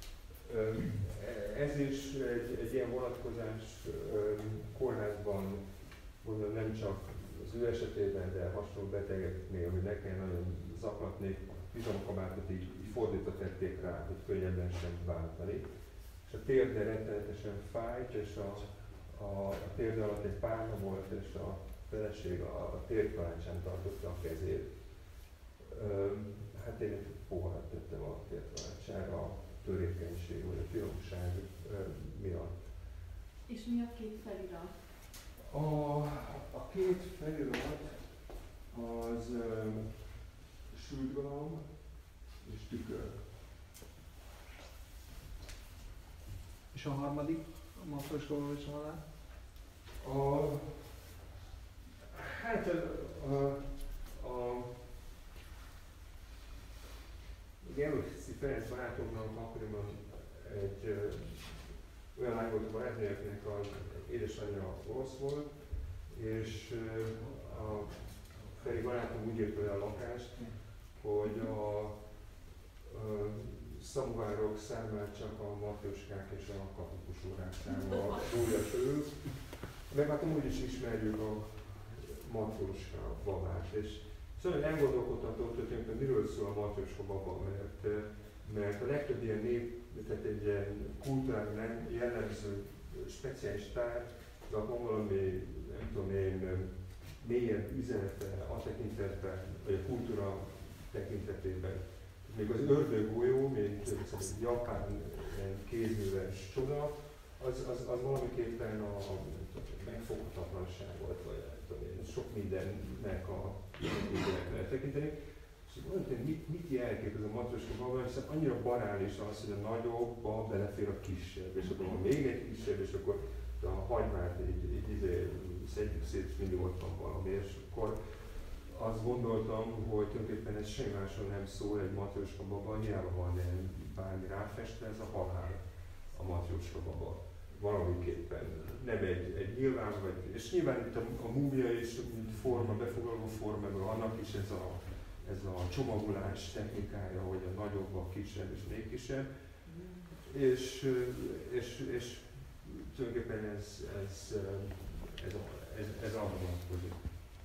Ez is egy, egy ilyen vonatkozás kórházban, gondolom nem csak az ő esetében, de hasonló betegeknél, hogy ne kell nagyon zaklatni, bizalomkabátot így, így fordítva tették rá, hogy könnyebben sem váltani. És a térde rettenetesen fájt, és a, a, a térde alatt egy párna volt, és a feleség a, a térkalácsán tartotta a kezét. Üm, hát én egy poharat tettem a térkalácsára a törékenység vagy a finomság miatt. És mi a két felirat? A, a két felirat az um, sültgalom és tükör. És a harmadik? a Matryoska baba és a halál? A, hát a, a, a Gerlóci Ferenc barátomnak akkoriban egy ö, olyan lány volt a barátnőjeknek, az édesanyja orosz volt, és ö, a Feri barátom úgy írta le a lakást, hogy a, a szamovárok számát csak a matryoskák és a katolikus órák száma újra fölül. Meg hát amúgy is ismerjük a matryoska babát, és szóval elgondolkodható, hogy tulajdonképpen miről szól a matryoska baba, mert, mert a legtöbb ilyen nép, tehát egy ilyen kultúrára jellemző speciális tárgynak van valami, nem tudom én, mélyebb üzenete a tekintetben, vagy a kultúra tekintetében. Még az ördöggolyó, mint egy japán kézműves csoda, az, az, az valamiképpen a megfoghatatlanság volt, vagy tudom, sok mindennek a mindennek lehet tekinteni. És mondjuk, mit, mit jelkép ez a matryoska baba, hiszen annyira banális az, hogy a nagyobba belefér a kisebb, és akkor van még egy kisebb, és akkor a hagymát így, így, így szedjük szét, és mindig ott van valami, és akkor azt gondoltam, hogy tulajdonképpen ez semmi másról nem szól egy matryoska baba, hiába van bármi ráfestve, ez a halál a matryoska baba. Valamiképpen. Nem egy, egy nyilván, vagy, és nyilván itt a, a múmia is, mint forma, befoglaló forma, mert annak is ez a, ez a csomagolás technikája, hogy a nagyobb, a kisebb és még kisebb. És, és, és tulajdonképpen ez, ez, ez, ez, ez arra vonatkozik.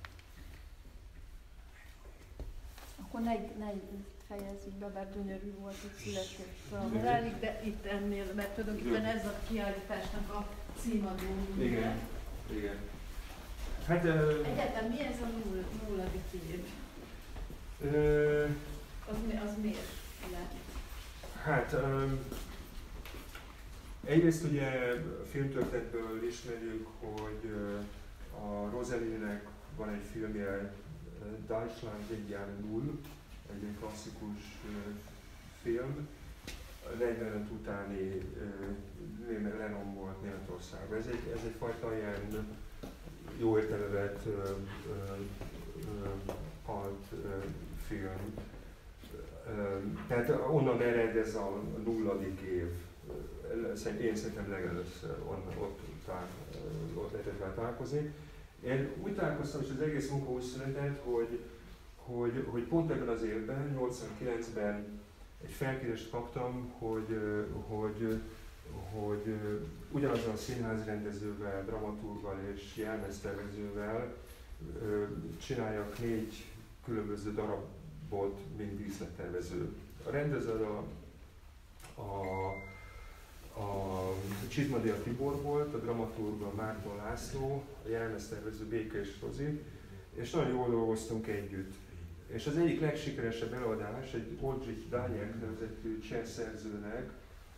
Akkor ne, ne fejezzük be, bár gyönyörű volt, hogy született a relik, de itt ennél, mert tulajdonképpen ez a kiállításnak a címadó. Igen, igen. Hát, egyetem, mi ez a null, nulladik év? Ö, az, az miért lehet? Hát, ö, egyrészt ugye filmtörténetből ismerjük, hogy a Rosalie-nek van egy filmje, Deutschland egy Jahr Null, egy klasszikus uh, film, negyvenöt utáni uh, Lennon volt Németországban. Ez egy, ez egyfajta ilyen jó értelemben uh, uh, uh, halt uh, film. Uh, tehát onnan ered ez a nulladik év. Uh, én szerintem legelőször onnan, ott, talán, uh, ott lehetett vele találkozni. Én úgy találkoztam, és az egész munka úgy született, hogy, hogy, hogy pont ebben az évben, nyolcvankilencben egy felkérést kaptam, hogy, hogy, hogy ugyanazzal a színházrendezővel, dramaturggal és jelmeztervezővel csináljak négy különböző darabot, mint díszlettervező. A rendező a, a A Csizmadia Tibor volt, a dramaturg a Márton László, a jelmeztervező Béke és Rozi, és nagyon jól dolgoztunk együtt. És az egyik legsikeresebb előadás egy Oldřich Dáněk nevezetű cseh szerzőnek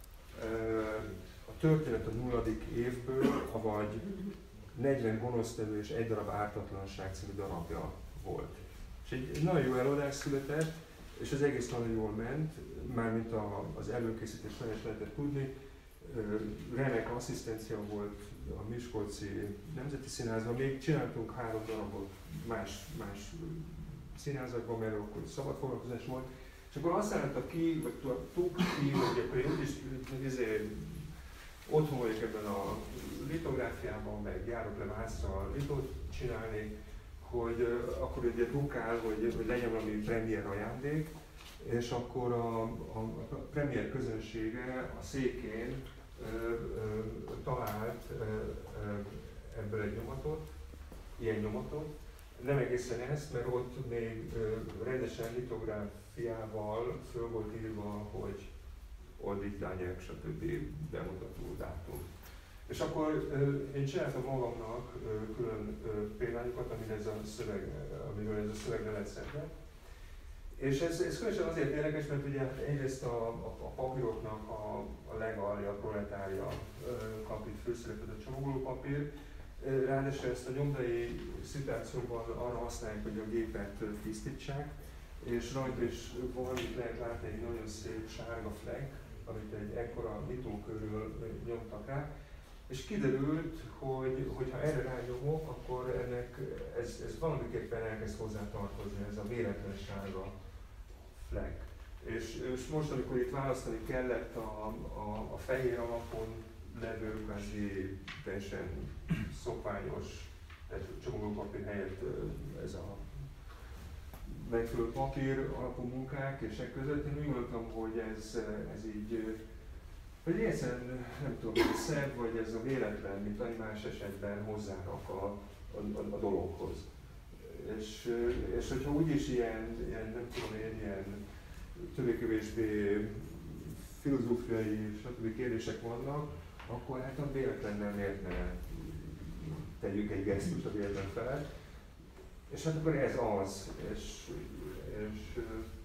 a Történet a nulladik évből, avagy negyven gonosztevő és egy darab ártatlanság című darabja volt. És egy nagyon jó előadás született, és az egész nagyon jól ment, mármint az előkészítés nagyon is lehetett tudni. Remek asszisztencia volt a Miskolci Nemzeti Színházban, még csináltunk három darabot más, más színházakban, mert akkor szabad foglalkozás volt. És akkor azt álltak ki, vagy tudtuk ki, hogy akkor én úgyis ezért otthon vagyok ebben a litográfiában, meg járok le Vászra litót csinálni, hogy uh, akkor ugye dukál, hogy, hogy legyen valami premier ajándék, és akkor a, a premier közönsége a székén ö, ö, talált ö, ö, ebből egy nyomatot, ilyen nyomatot. Nem egészen ezt, mert ott még ö, rendesen litográfiával föl volt írva, hogy Oldřich Dáněk, stb. Bemutató dátum. És akkor ö, én csináltam magamnak ö, külön ö, példányokat, amiről ez a szöveg, amiről ez a szöveg le lett szedve. És ez, ez különösen azért érdekes, mert ugye egyrészt a, a, a papíroknak a, a legalja, a proletárja kap itt főszerepet a csomagolópapír. Ráadásul ezt a nyomdai szituációban arra használják, hogy a gépet tisztítsák, és rajta is valamit lehet látni egy nagyon szép sárga fleck, amit egy ekkora nyitókörül nyomtak rá. És kiderült, hogy, hogy ha erre rányomok, akkor ennek ez, ez valamiképpen elkezd hozzá tartozni, ez a véletlen sárga flag. És, és most, amikor itt választani kellett a, a, a fehér alapon levő, kvázi teljesen szokványos, tehát csomagolópapír helyett ez a megfelelő papír alapú munkák és e között, én úgy gondoltam, hogy ez, ez így, hogy egyszerűen nem tudom, hogy szebb, vagy ez a véletlen, mint animális esetben hozzárak a, a, a, a dologhoz. És, és hogyha úgyis ilyen, ilyen, nem tudom én, ilyen többé-kevésbé filozófiai, stb. Kérdések vannak, akkor hát a véletlennel miért ne tegyük egy gesztust a véletlen felett. És hát akkor ez az, és, és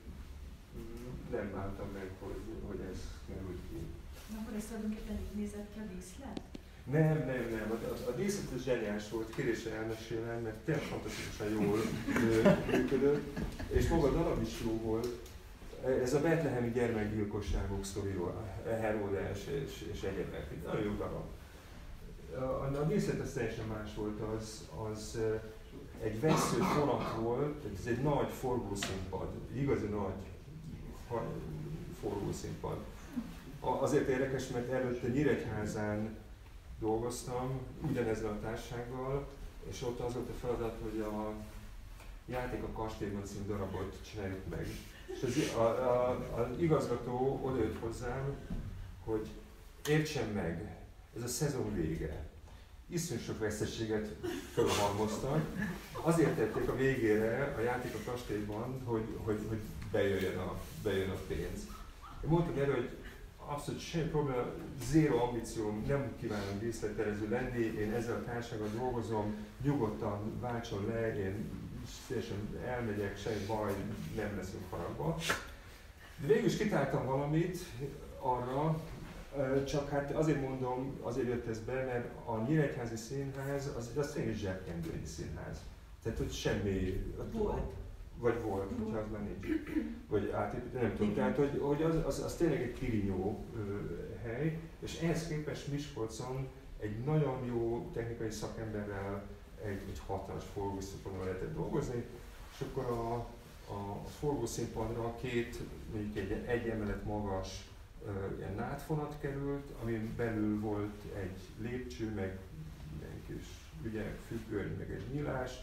nem bántam meg, hogy, hogy ez került ki. Akkor ez tulajdonképpen így nézett ki a díszlet? Nem, nem, nem. A, a, a díszlet is zseniás volt, kérésre elmesélem, mert tényleg fantasztikusan jól működött, és maga a darab is jó volt. Ez a betlehemi gyermekgyilkosságok sztoriról, Heródes és, és egyebek, nagyon jó darab. A, a díszlet az teljesen más volt, az, az egy vesző vonat volt, ez egy nagy forgószínpad, igazi nagy forgószínpad. Azért érdekes, mert előtte Nyíregyházán dolgoztam, ugyanezzel a társasággal, és ott az volt a feladat, hogy a Játék a kastélyban című darabot csináljuk meg. És az, a, a, az igazgató odajött hozzám, hogy értsen meg, ez a szezon vége. Iszonyú sok veszteséget fölhalmoztak. Azért tették a végére a Játék a kastélyban, hogy, hogy, hogy bejöjjön, a, bejön a pénz. Én mondtam erről, hogy abszolút semmi probléma, zéro ambícióm, nem kívánok díszlettervező lenni, én ezzel a társasággal dolgozom, nyugodtan váltson le, én szívesen elmegyek, semmi baj, nem leszünk haragba. De végül is kitáltam valamit arra, csak hát azért mondom, azért jött ez be, mert a Nyíregyházi Színház az, az tényleg zsebkendői színház. Tehát hogy semmi... Volt. Vagy volt, hogyha az már nincs. Vagy átépítő, nem tudom. Tehát, hogy, hogy az, az, az tényleg egy kirinyó ö, hely, és ehhez képest Miskolcon egy nagyon jó technikai szakemberrel egy, egy hatalmas forgószínpadon lehetett dolgozni, és akkor a, a forgószínpadra két, mondjuk egy, egy emelet magas ö, ilyen nádfonat került, amin belül volt egy lépcső, meg ilyen kis ügyek, függöny, meg egy nyílás,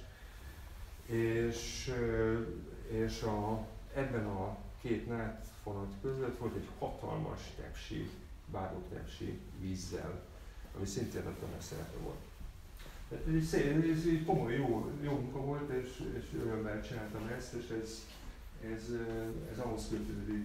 és, és a, ebben a két nádfonat között volt egy hatalmas tepsi, báró tepsi vízzel, ami szintén a tömeg szerepe volt. Tehát ez egy, szép, ez egy komoly, jó, jó munka volt, és, és örömmel csináltam ezt, és ez, ez, ez ahhoz kötődik,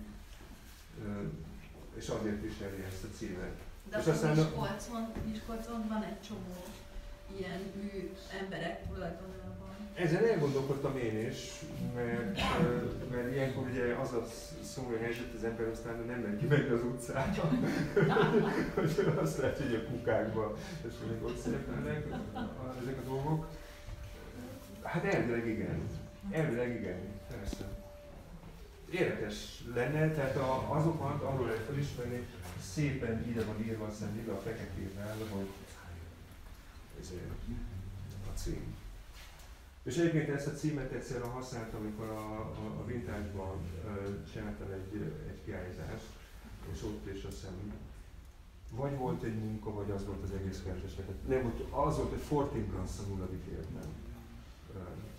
és azért viseli ezt a címet. De és aztán Miskolcon, Miskolcon van egy csomó ilyen mű emberek tulajdonában. Ezen elgondolkodtam én is, mert, mert ilyenkor ugye az a szomorú helyzet, az ember aztán nem megy ki meg az utcára, hogy azt lehet, hogy a kukákban és még ott szerepelnek ezek a dolgok. Hát elvileg igen, elvileg igen, persze. Érdekes lenne, tehát a, azokat arról lehet felismerni, szépen ide van írva, aztán ide a feketével, hogy ezért a cím. És egyébként ezt a címet egyszerűen használtam, amikor a, a, a Vintage-ban csináltam egy, egy kiállítást, és ott is azt hiszem, vagy volt egy munka, vagy az volt az egész kertes. Nem, az volt, hogy fourteen plus a nulladik életben.